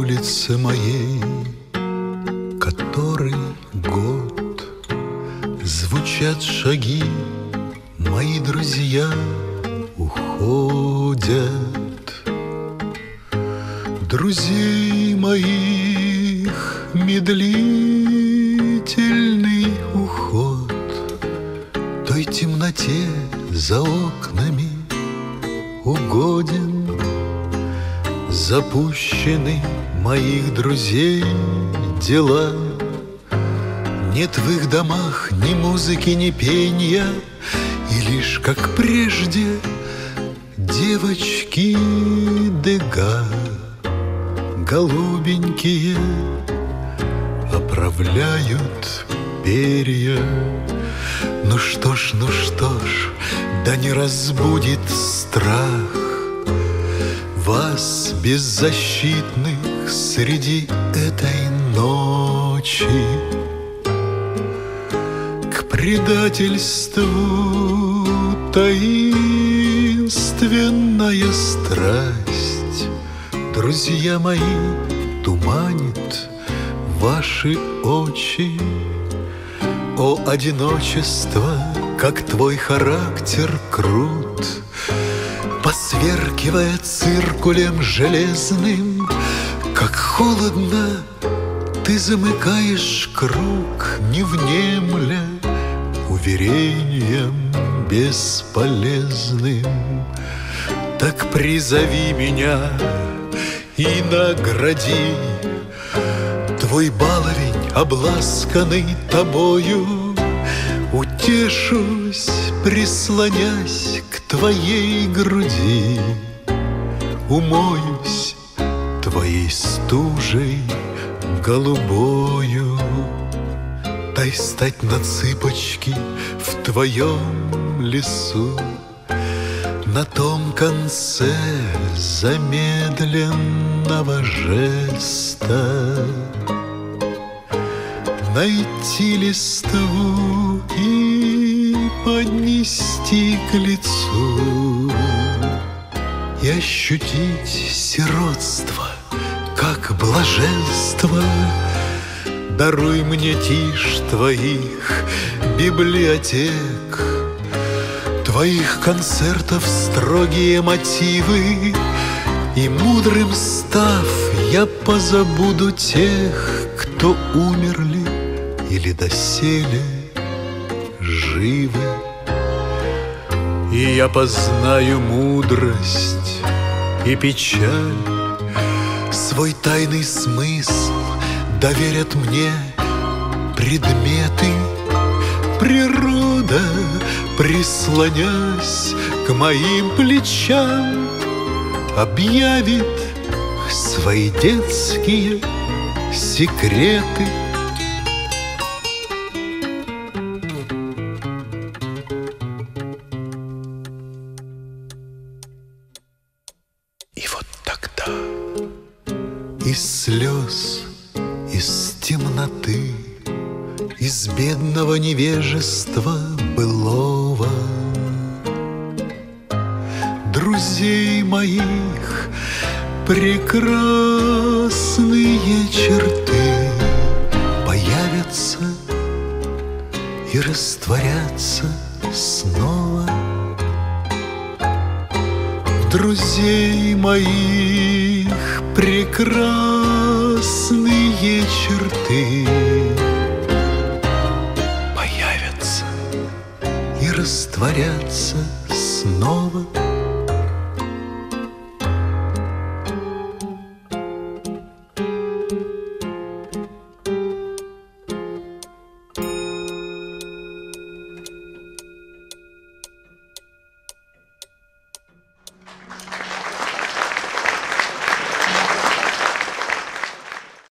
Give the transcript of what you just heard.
улице моей который год звучат шаги, мои друзья уходят. Друзей моих медлительный уход той темноте за окнами угоден. Запущены моих друзей дела. Нет в их домах ни музыки, ни пения, и лишь, как прежде, девочки Дега, голубенькие, оправляют перья. Ну что ж, да не разбудит страх вас, беззащитных, среди этой ночи. К предательству таинственная страсть, друзья мои, туманит ваши очи. О, одиночество, как твой характер крут, посверкивая циркулем железным, как холодно ты замыкаешь круг, не внемля уверением бесполезным. Так призови меня и награди, твой баловень, обласканный тобою. Утешусь, прислонясь к твоей груди, умоюсь твоей стужей голубою. Дай стать на цыпочки в твоем лесу, на том конце замедленного жеста найти листву и поднести к лицу, и ощутить сиротство, как блаженство. Даруй мне тишь твоих библиотек, твоих концертов строгие мотивы, и мудрым став я позабуду тех, кто умерли или доселе живы. И я познаю мудрость и печаль, свой тайный смысл доверят мне предметы. Природа, прислонясь к моим плечам, объявит свои детские секреты. И вот тогда из слез, из темноты, из бедного невежества былого, друзей моих прекрасные черты появятся и растворятся снова. Друзей моих прекрасные черты появятся и растворятся снова.